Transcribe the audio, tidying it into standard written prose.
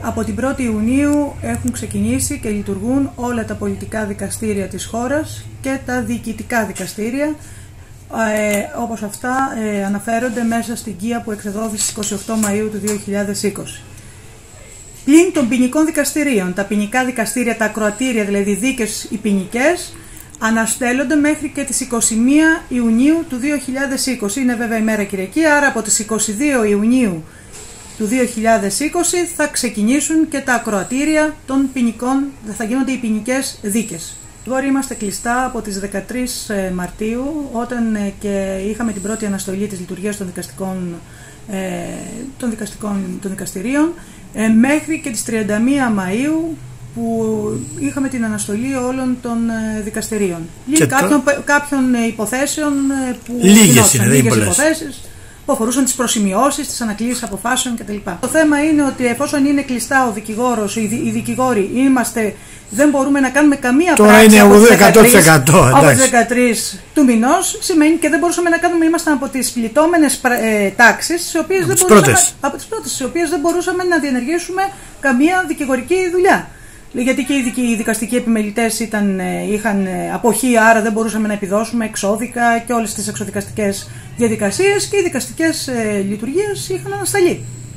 Από την 1η Ιουνίου έχουν ξεκινήσει και λειτουργούν όλα τα πολιτικά δικαστήρια της χώρας και τα διοικητικά δικαστήρια, όπως αυτά αναφέρονται μέσα στην ΚΙΑ που εξεδόθη στις 28 Μαΐου του 2020. Πλην των ποινικών δικαστηρίων, τα ποινικά δικαστήρια, τα ακροατήρια, δηλαδή δίκες οι ποινικές, αναστέλλονται μέχρι και τις 21 Ιουνίου του 2020. Είναι βέβαια ημέρα Κυριακή, άρα από τις 22 Ιουνίου του 2020 θα ξεκινήσουν και τα ακροατήρια των ποινικών, θα γίνονται οι ποινικές δίκες. Τώρα είμαστε κλειστά από τις 13 Μαρτίου, όταν και είχαμε την πρώτη αναστολή της λειτουργίας των δικαστηρίων, μέχρι και τις 31 Μαΐου που είχαμε την αναστολή όλων των δικαστηρίων. Κάποιων υποθέσεων που λίγες υποθέσεις που αφορούσαν τις προσημειώσεις, τις ανακλήσεις αποφάσεων κτλ. Το θέμα είναι ότι εφόσον είναι κλειστά ο δικηγόρος, οι δικηγόροι δεν μπορούμε να κάνουμε καμία πράξη από τις 13 του μηνός, σημαίνει και δεν μπορούσαμε να κάνουμε, ήμασταν από τις πληττόμενες τάξεις, στις οποίες δεν μπορούσαμε να διενεργήσουμε καμία δικηγορική δουλειά. Γιατί και οι δικαστικοί επιμελητές είχαν αποχή, άρα δεν μπορούσαμε να επιδώσουμε εξώδικα και όλες τις εξωδικαστικές διαδικασίες, και οι δικαστικές λειτουργίες είχαν ανασταλεί.